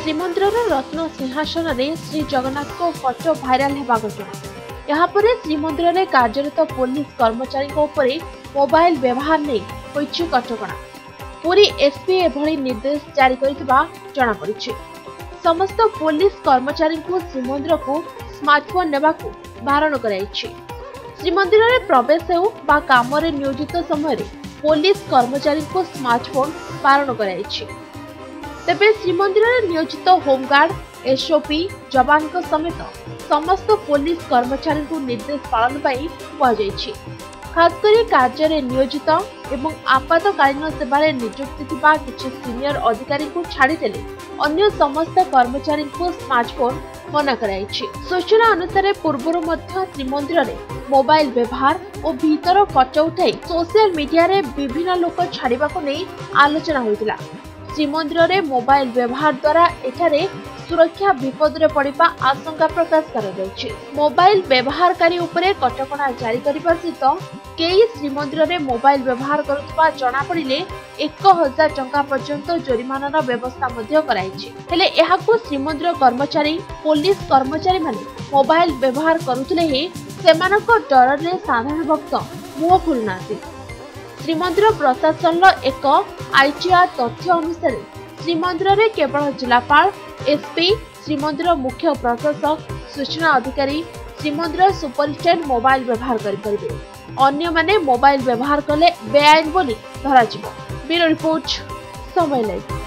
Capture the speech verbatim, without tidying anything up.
श्रीमंदिर रत्न सिंहासन में श्री जगन्नाथ को फोटो भाइराल होगा घटना। यापर श्रीमंदिर में कार्यरत पुलिस कर्मचारी मोबाइल व्यवहार नहीं होइछि कटकणा। पुरी एसपी एभली निर्देश जारी करितबा जणा पड़िछि। समस्त पुलिस कर्मचारी को श्रीमंदिर को स्मार्टफोन नेबाकू बारण कराइछि। श्रीमंदिर में प्रवेश हो बा काम रे नियोजित समय पुलिस कर्मचारी को स्मार्टफोन बारण कराइछि। तेबे श्रीमंदिर में नियोजित होमगार्ड एसओपी जवान समेत समस्त पुलिस कर्मचारी को निर्देश पालन कहुଯାଇଛି। खासकर कार्य नियोजित एवं आपातकालीन सेवारे नियुक्ति थिबा किछि सीनियर अधिकारी को छाड़ीदेले अन्य समस्त कर्मचारी को स्मार्टफोन मना कराइछि। सूचना अनुसार पूर्वर मध्य श्रीमंदिर में मोबाइल व्यवहार और भीतर फटो उठाई सोशल मीडिया रे विभिन्न लोक छाड़िबा को नहीं आलोचना होइतिला। श्रीमंदिर में मोबाइल व्यवहार द्वारा एठारे सुरक्षा विपद रे पड़िबा आशंका प्रकाश करा जायछि। मोबाइल व्यवहारकारी उपरे कटकणा जारी करबा सहित केई श्रीमंदिर में मोबाइल व्यवहार करुवा जना पड़िले एक हजार टंका पर्यंत जोरिमानार व्यवस्था मध्य कराइछि। हेले एहाकु श्रीमंदिर कर्मचारी पुलिस कर्मचारी माने मोबाइल व्यवहार करुथिले हे सेमानक डर रे साधारण भक्त मुह खुलनाथि। श्रीमंदिर प्रशासन एक आईटीआर तथ्य अनुसार श्रीमंदिर में केवल जिलापाल एसपी श्रीमंदिर मुख्य प्रशासक सूचना अधिकारी श्रीमंदिर सुपरिटेंडेंट मोबाइल व्यवहार करेंगे। अन्य माने मोबाइल व्यवहार कले बेआईन बोली धराजिवो। Bureau report Samay live.